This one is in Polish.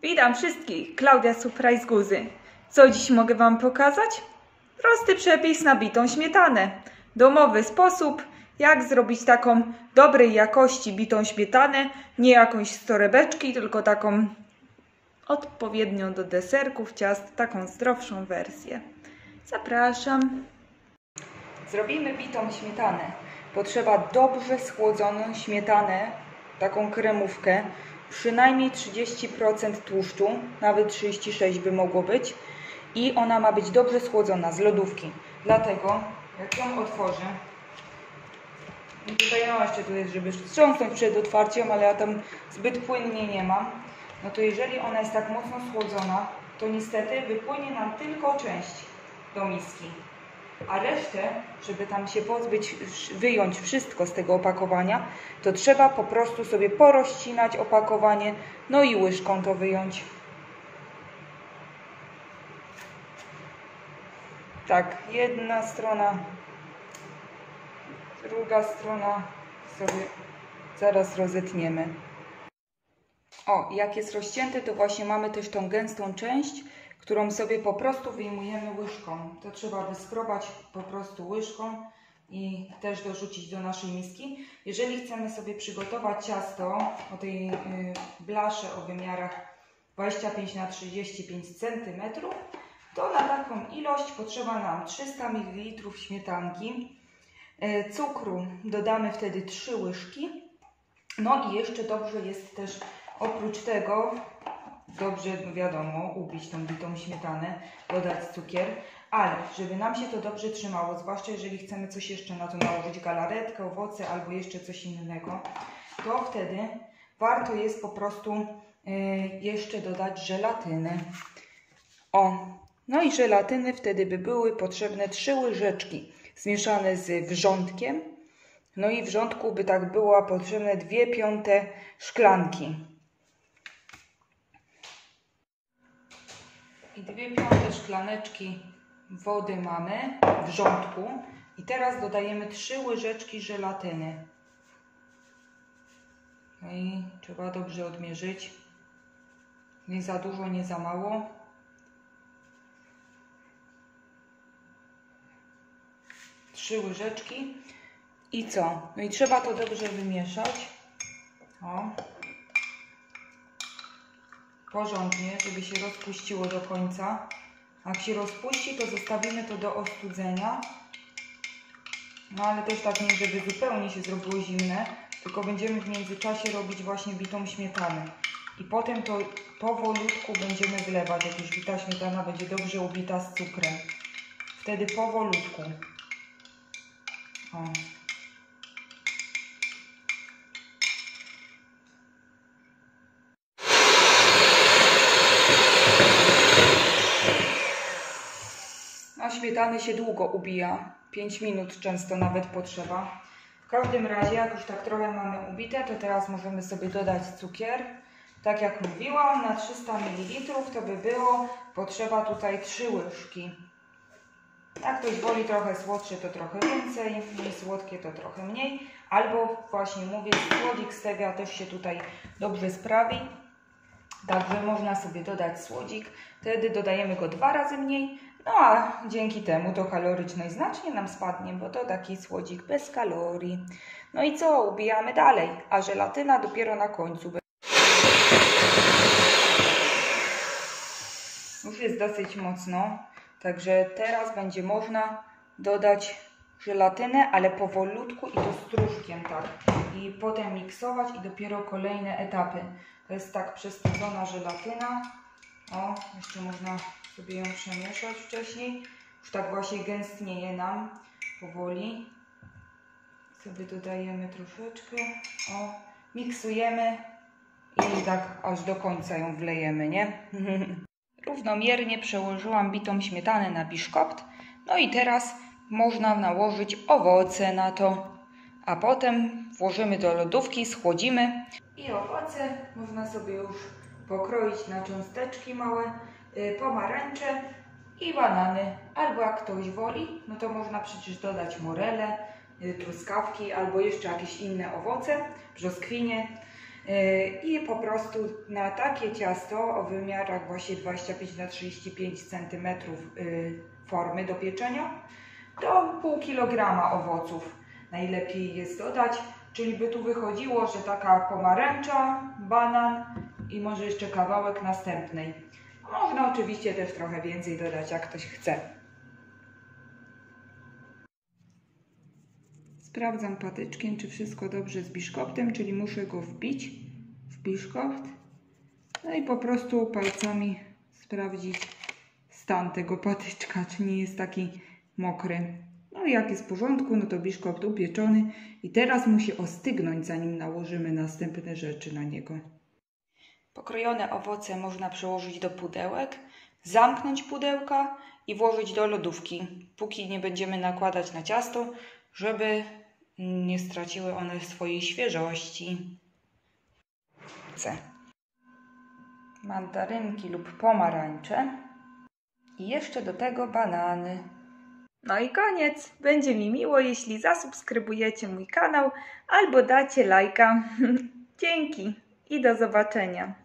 Witam wszystkich, Klaudia Surprise Guzy. Co dziś mogę Wam pokazać? Prosty przepis na bitą śmietanę. Domowy sposób, jak zrobić taką dobrej jakości bitą śmietanę. Nie jakąś z torebeczki, tylko taką odpowiednią do deserków, ciast, taką zdrowszą wersję. Zapraszam. Zrobimy bitą śmietanę. Potrzeba dobrze schłodzoną śmietanę, taką kremówkę. Przynajmniej 30% tłuszczu, nawet 36% by mogło być. I ona ma być dobrze schłodzona z lodówki. Dlatego, jak ją otworzę, i tutaj jeszcze tu jest, żeby wstrząsnąć przed otwarciem, ale ja tam zbyt płynnie nie mam. No to jeżeli ona jest tak mocno schłodzona, to niestety wypłynie nam tylko część do miski. A resztę, żeby tam się pozbyć, wyjąć wszystko z tego opakowania, to trzeba po prostu sobie porozcinać opakowanie, no i łyżką to wyjąć. Tak, jedna strona, druga strona sobie zaraz rozetniemy. O, jak jest rozcięte, to właśnie mamy też tą gęstą część, którą sobie po prostu wyjmujemy łyżką. To trzeba wyskrobać po prostu łyżką i też dorzucić do naszej miski. Jeżeli chcemy sobie przygotować ciasto o tej blasze o wymiarach 25 na 35 cm, to na taką ilość potrzeba nam 300 ml śmietanki. Cukru dodamy wtedy 3 łyżki. No i jeszcze dobrze jest też oprócz tego, dobrze wiadomo, ubić tą bitą śmietanę, dodać cukier, ale żeby nam się to dobrze trzymało, zwłaszcza jeżeli chcemy coś jeszcze na to nałożyć, galaretkę, owoce albo jeszcze coś innego, to wtedy warto jest po prostu jeszcze dodać żelatyny. O, no i żelatyny wtedy by były potrzebne 3 łyżeczki zmieszane z wrzątkiem. No i wrzątku by tak było potrzebne 2/5 szklanki. I 2/5 szklaneczki wody mamy w wrzątku. I teraz dodajemy 3 łyżeczki żelatyny. No i trzeba dobrze odmierzyć. Nie za dużo, nie za mało. Trzy łyżeczki. I co? No i trzeba to dobrze wymieszać. O. Porządnie, żeby się rozpuściło do końca. Jak się rozpuści, to zostawimy to do ostudzenia. No ale też tak nie, żeby zupełnie się zrobiło zimne, tylko będziemy w międzyczasie robić właśnie bitą śmietanę. I potem to powolutku będziemy wlewać, jak już bita śmietana będzie dobrze ubita z cukrem. Wtedy powolutku. O. Śmietany się długo ubija, 5 minut często nawet potrzeba. W każdym razie, jak już tak trochę mamy ubite, to teraz możemy sobie dodać cukier. Tak jak mówiłam, na 300 ml to by było potrzeba tutaj 3 łyżki. Jak ktoś woli trochę słodsze, to trochę więcej, mniej słodkie to trochę mniej. Albo właśnie mówię, słodzik stevia też się tutaj dobrze sprawi. Także można sobie dodać słodzik. Wtedy dodajemy go 2 razy mniej. No a dzięki temu to kaloryczność znacznie nam spadnie, bo to taki słodzik bez kalorii. No i co? Ubijamy dalej, a żelatyna dopiero na końcu. Już jest dosyć mocno, także teraz będzie można dodać żelatynę, ale powolutku i to stróżkiem, tak. I potem miksować i dopiero kolejne etapy. To jest tak przestudzona żelatyna. O, jeszcze można sobie ją przemieszać wcześniej. Już tak właśnie gęstnieje nam powoli. Sobie dodajemy troszeczkę. O, miksujemy i tak aż do końca ją wlejemy, nie? Równomiernie przełożyłam bitą śmietanę na biszkopt. No i teraz można nałożyć owoce na to. A potem włożymy do lodówki, schłodzimy. I owoce można sobie już pokroić na cząsteczki małe, pomarańcze i banany. Albo jak ktoś woli, no to można przecież dodać morele, truskawki albo jeszcze jakieś inne owoce, brzoskwinie. I po prostu na takie ciasto o wymiarach właśnie 25 na 35 cm formy do pieczenia, to pół kilograma owoców najlepiej jest dodać, czyli by tu wychodziło, że taka pomarańcza, banan i może jeszcze kawałek następnej. Można oczywiście też trochę więcej dodać, jak ktoś chce. Sprawdzam patyczkiem, czy wszystko dobrze z biszkoptem, czyli muszę go wbić w biszkopt. No i po prostu palcami sprawdzić stan tego patyczka, czy nie jest taki mokry. No i jak jest w porządku, no to biszkopt upieczony i teraz musi ostygnąć, zanim nałożymy następne rzeczy na niego. Pokrojone owoce można przełożyć do pudełek, zamknąć pudełka i włożyć do lodówki, póki nie będziemy nakładać na ciasto, żeby nie straciły one swojej świeżości. Mandarynki lub pomarańcze i jeszcze do tego banany. No i koniec. Będzie mi miło, jeśli zasubskrybujecie mój kanał albo dacie lajka. Dzięki i do zobaczenia.